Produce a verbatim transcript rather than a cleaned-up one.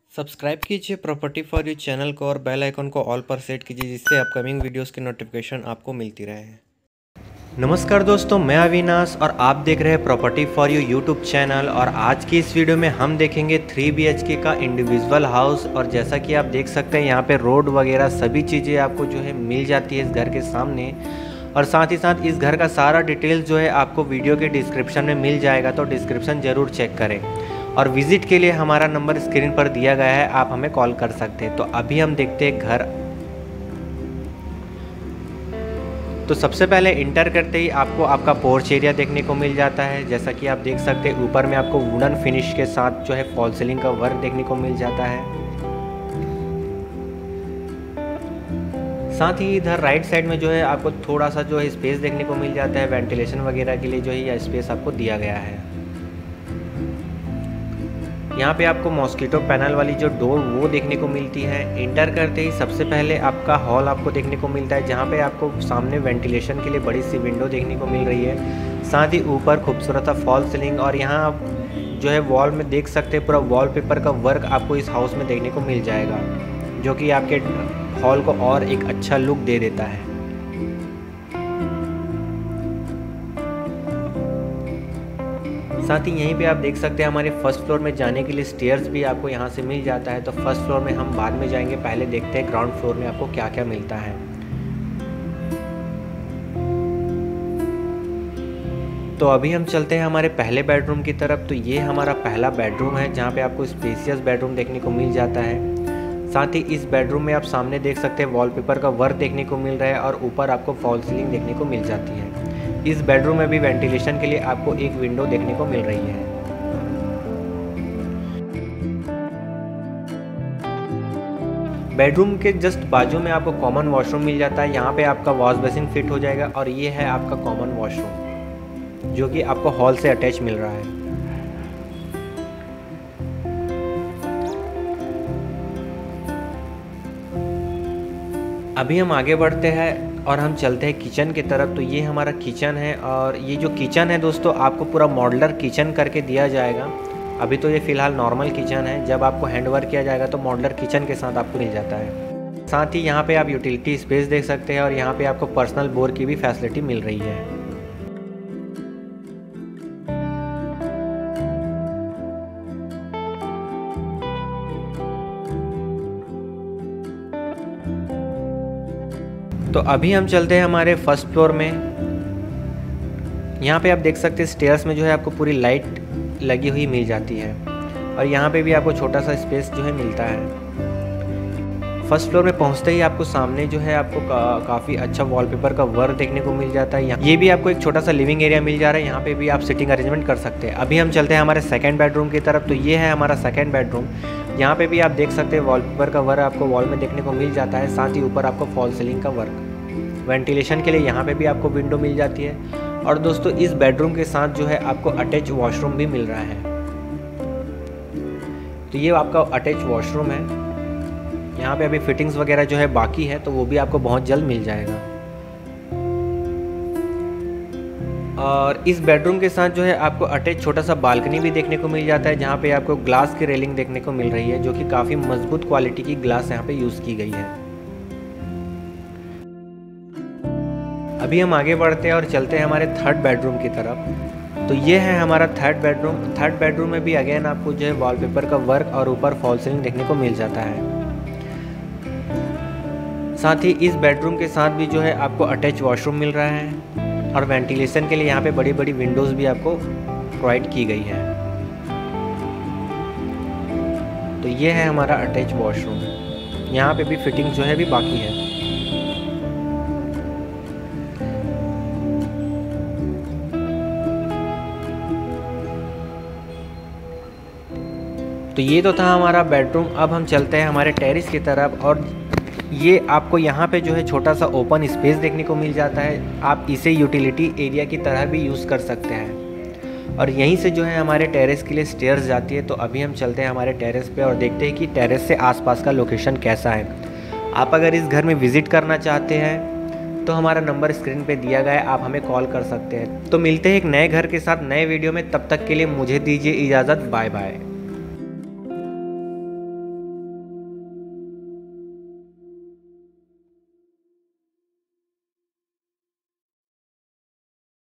Subscribe कीजिए property for you channel को और बेल आइकन को ऑल पर सेट कीजिए, जिससे अपकमिंग वीडियोस की नोटिफिकेशन आपको मिलती रहे। नमस्कार दोस्तों, मैं अविनाश और आप देख रहे हैं property for you YouTube channel. और आज की इस वीडियो में हम देखेंगे थ्री बी एच के का इंडिविजुअल हाउस। और जैसा कि आप देख सकते हैं यहाँ पे रोड वगैरह सभी चीज़ें आपको जो है मिल जाती है इस घर के सामने। और साथ ही साथ इस घर का सारा डिटेल्स जो है आपको वीडियो के डिस्क्रिप्शन में मिल जाएगा, तो डिस्क्रिप्शन ज़रूर चेक करें। और विज़िट के लिए हमारा नंबर स्क्रीन पर दिया गया है, आप हमें कॉल कर सकते हैं। तो अभी हम देखते हैं घर। तो सबसे पहले इंटर करते ही आपको आपका पोर्च एरिया देखने को मिल जाता है। जैसा कि आप देख सकते हैं ऊपर में आपको वुडन फिनिश के साथ जो है फॉल सीलिंग का वर्क देखने को मिल जाता है। साथ ही इधर राइट साइड में जो है आपको थोड़ा सा जो है स्पेस देखने को मिल जाता है, वेंटिलेशन वगैरह के लिए जो है यह स्पेस आपको दिया गया है। यहाँ पे आपको मॉस्किटो पैनल वाली जो डोर वो देखने को मिलती है। इंटर करते ही सबसे पहले आपका हॉल आपको देखने को मिलता है, जहाँ पे आपको सामने वेंटिलेशन के लिए बड़ी सी विंडो देखने को मिल रही है। साथ ही ऊपर खूबसूरत सा फॉल सीलिंग, और यहाँ आप जो है वॉल में देख सकते हैं पूरा वॉलपेपर का वर्क आपको इस हाउस में देखने को मिल जाएगा, जो कि आपके हॉल को और एक अच्छा लुक दे देता है। साथ ही यहीं पे आप देख सकते हैं हमारे फर्स्ट फ्लोर में जाने के लिए स्टेयर्स भी आपको यहाँ से मिल जाता है। तो फर्स्ट फ्लोर में हम बाद में जाएंगे, पहले देखते हैं ग्राउंड फ्लोर में आपको क्या क्या मिलता है। तो अभी हम चलते हैं हमारे पहले बेडरूम की तरफ। तो ये हमारा पहला बेडरूम है, जहाँ पे आपको स्पेसियस बेडरूम देखने को मिल जाता है। साथ ही इस बेडरूम में आप सामने देख सकते हैं वॉलपेपर का वर्क देखने को मिल रहा है, और ऊपर आपको फॉल सीलिंग देखने को मिल जाती है। इस बेडरूम में भी वेंटिलेशन के लिए आपको एक विंडो देखने को मिल रही है। बेडरूम के जस्ट बाजू में आपको कॉमन वॉशरूम मिल जाता है। यहाँ पे आपका वॉश बेसिन फिट हो जाएगा, और ये है आपका कॉमन वॉशरूम, जो कि आपको हॉल से अटैच मिल रहा है। अभी हम आगे बढ़ते हैं और हम चलते हैं किचन की तरफ। तो ये हमारा किचन है, और ये जो किचन है दोस्तों आपको पूरा मॉड्यूलर किचन करके दिया जाएगा। अभी तो ये फ़िलहाल नॉर्मल किचन है, जब आपको हैंडवर्क किया जाएगा तो मॉड्यूलर किचन के साथ आपको मिल जाता है। साथ ही यहाँ पे आप यूटिलिटी स्पेस देख सकते हैं, और यहाँ पे आपको पर्सनल बोर की भी फैसिलिटी मिल रही है। तो अभी हम चलते हैं हमारे फर्स्ट फ्लोर में। यहाँ पे आप देख सकते हैं स्टेयर्स में जो है आपको पूरी लाइट लगी हुई मिल जाती है, और यहाँ पे भी आपको छोटा सा स्पेस जो है मिलता है। फर्स्ट फ्लोर में पहुँचते ही आपको सामने जो है आपको का, काफ़ी अच्छा वॉलपेपर का वर्क देखने को मिल जाता है। ये भी आपको एक छोटा सा लिविंग एरिया मिल जा रहा है, यहाँ पे भी आप सिटिंग अरेंजमेंट कर सकते हैं। अभी हम चलते हैं हमारे सेकेंड बेडरूम की तरफ। तो ये है हमारा सेकेंड बेडरूम। यहाँ पे भी आप देख सकते हैं वॉलपेपर का वर्क आपको वॉल में देखने को मिल जाता है। साथ ही ऊपर आपको फॉल सीलिंग का वर्क, वेंटिलेशन के लिए यहाँ पे भी आपको विंडो मिल जाती है। और दोस्तों इस बेडरूम के साथ जो है आपको अटैच वॉशरूम भी मिल रहा है। तो ये आपका अटैच वॉशरूम है। यहाँ पे अभी फिटिंग्स वगैरह जो है बाकी है, तो वो भी आपको बहुत जल्द मिल जाएगा। और इस बेडरूम के साथ जो है आपको अटैच छोटा सा बालकनी भी देखने को मिल जाता है, जहाँ पे आपको ग्लास की रेलिंग देखने को मिल रही है, जो कि काफ़ी मजबूत क्वालिटी की ग्लास यहाँ पे यूज़ की गई है। अभी हम आगे बढ़ते हैं और चलते हैं हमारे थर्ड बेडरूम की तरफ। तो ये है हमारा थर्ड बेडरूम। थर्ड बेडरूम में भी अगेन आपको जो है वॉलपेपर का वर्क और ऊपर फॉल सीलिंग देखने को मिल जाता है। साथ ही इस बेडरूम के साथ भी जो है आपको अटैच वॉशरूम मिल रहा है, और वेंटिलेशन के लिए यहाँ पे बड़ी बड़ी विंडोज़ भी आपको प्रोवाइड की गई है। तो ये है हमारा अटैच वॉशरूम, यहाँ पे भी फिटिंग जो है भी बाकी है। तो ये तो था हमारा बेडरूम। अब हम चलते हैं हमारे टेरेस की तरफ, और ये आपको यहाँ पे जो है छोटा सा ओपन स्पेस देखने को मिल जाता है। आप इसे यूटिलिटी एरिया की तरह भी यूज़ कर सकते हैं, और यहीं से जो है हमारे टेरेस के लिए स्टेयर्स जाती है। तो अभी हम चलते हैं हमारे टेरेस पे और देखते हैं कि टेरेस से आसपास का लोकेशन कैसा है। आप अगर इस घर में विज़िट करना चाहते हैं तो हमारा नंबर स्क्रीन पे दिया गया है, आप हमें कॉल कर सकते हैं। तो मिलते हैं एक नए घर के साथ नए वीडियो में, तब तक के लिए मुझे दीजिए इजाज़त। Bye bye.